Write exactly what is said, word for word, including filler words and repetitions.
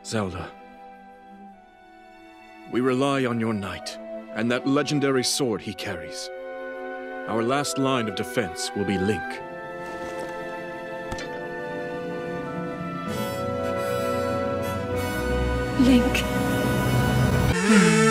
Zelda. We rely on your knight, and that legendary sword he carries. Our last line of defense will be Link. Link.